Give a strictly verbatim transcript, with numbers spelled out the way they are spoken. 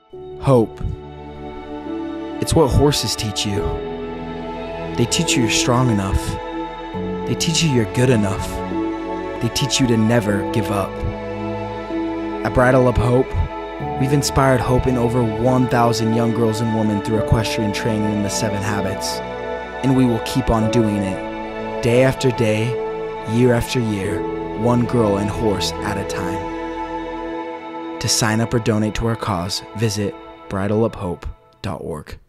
Hope. It's what horses teach you. They teach you you're strong enough. They teach you you're good enough. They teach you to never give up. At Bridle Up Hope, we've inspired hope in over one thousand young girls and women through equestrian training in the seven habits. And we will keep on doing it, day after day, year after year, one girl and horse at a time. To sign up or donate to our cause, visit bridle up hope dot org.